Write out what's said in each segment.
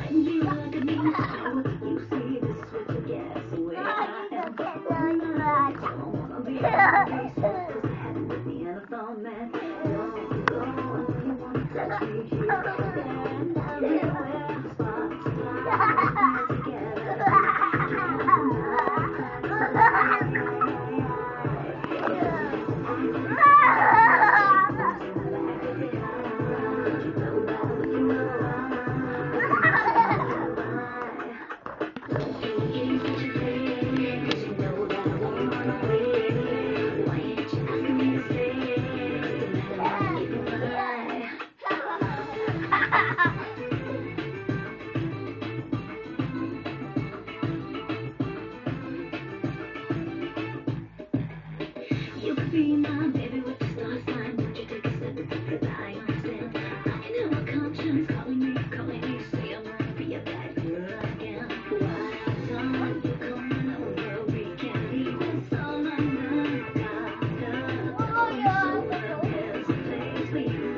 You look at me now, you see this with the gas away. I don't wanna be on the case, 'cause I had with the NFL man. No, you wanna touch me here, there, and everywhere. Spotlight together. You could be my baby with the star sign. Won't you take a step because I understand? I can hear my conscience calling me, say I wanna be a bad girl again. Why don't you come over? We can leave this all undone. There's a place for you.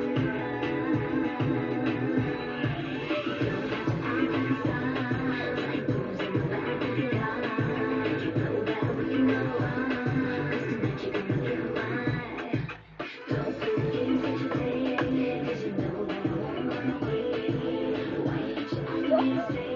Like booze in the back of your car. You know that when you know tonight you're gonna get mine. Don't forget what you're saying, 'cause you know that I won't run away. Why ain't you asking me to stay?